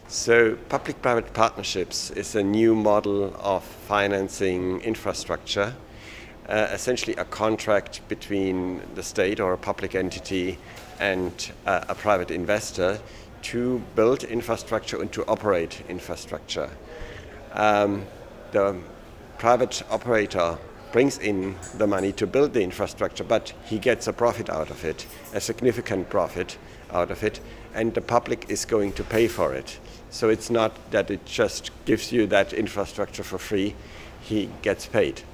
So public-private partnerships is a new model of financing infrastructure, essentially a contract between the state or a public entity and a private investor to build infrastructure and to operate infrastructure. The private operator brings in the money to build the infrastructure, but he gets a profit out of it, a significant profit out of it, and the public is going to pay for it. So it's not that it just gives you that infrastructure for free, he gets paid.